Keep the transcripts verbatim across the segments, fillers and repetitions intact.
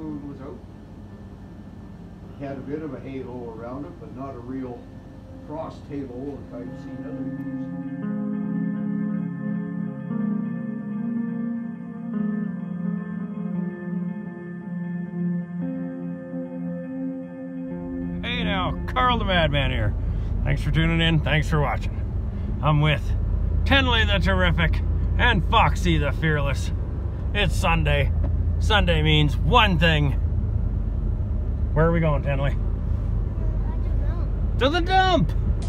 food was out. It had a bit of a halo around it, but not a real frost halo like I've seen other things. Hey now, Carl the Madman here. Thanks for tuning in, thanks for watching. I'm with Tenley the Terrific and Foxy the Fearless. It's Sunday. Sunday means one thing. Where are we going, Tenley? I don't know. To the dump!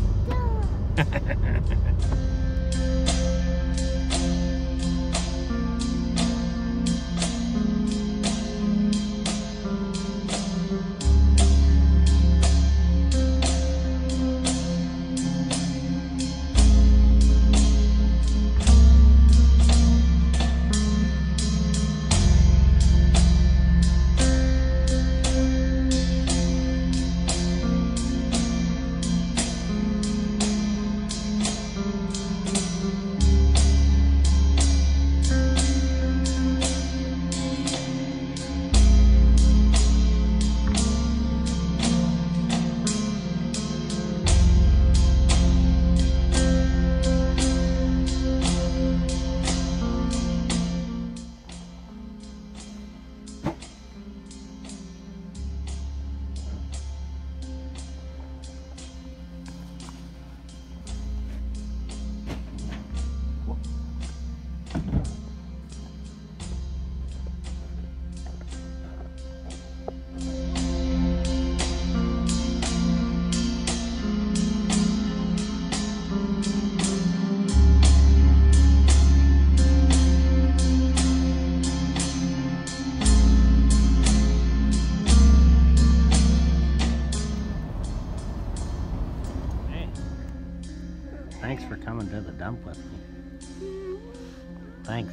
Thanks for coming to the dump with me. Thanks.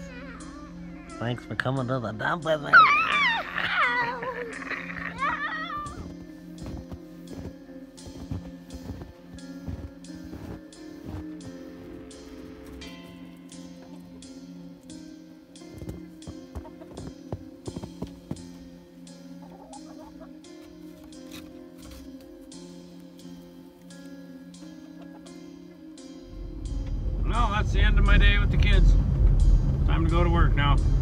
Thanks for coming to the dump with me. Well, that's the end of my day with the kids. Time to go to work now.